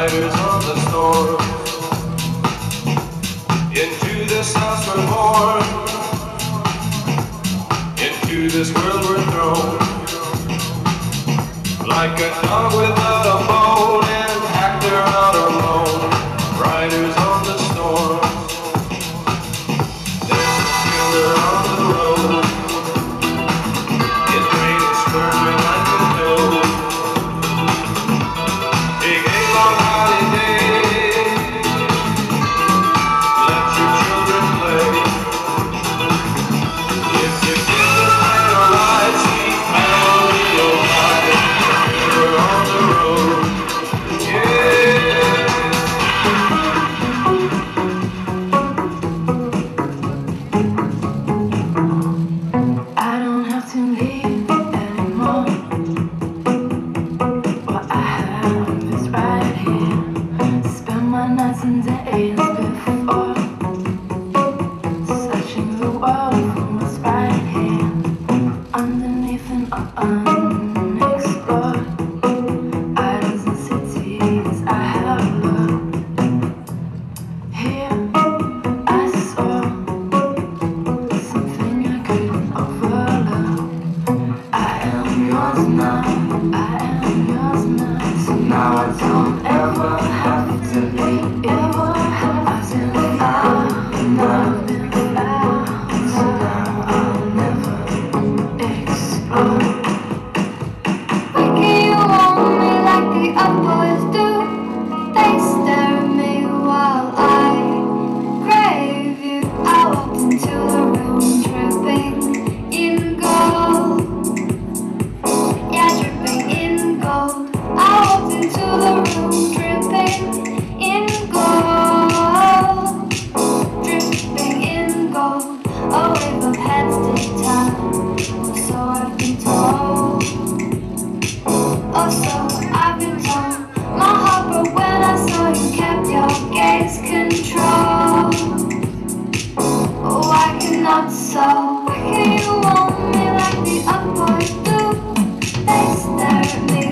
riders on the storm. Into this house we're born, into this world we're thrown. Like a dog without a bone, an actor out alone, riders on the storm. There's a killer on the road, his brain is squirming like a toad. Take a long holiday, let your children play. If you give this man a ride, sweet family, you'll ride. We're on the road, yeah. I don't have to leave anymore. What I have is right here. Spend my nights and days before, searching the world for what's right here, underneath and unexplored. Islands and cities I have looked. Here I saw something I couldn't overlook. I am yours now, I am yours now. So now I don't ever have to leave. I've been found, and I've been found. So now I'll never explode. Why can't you hold me like the others do? They stare at me while I crave you. I walked into the room dripping in gold. Yeah, dripping in gold. I walked into the room dripping in gold. Dripping in gold. A wave of heads this time, so I've been told. Oh, so I've been told. My heart broke when I saw you kept your gaze control. Oh, I cannot so. Why can't you want me like the others do? They stare at me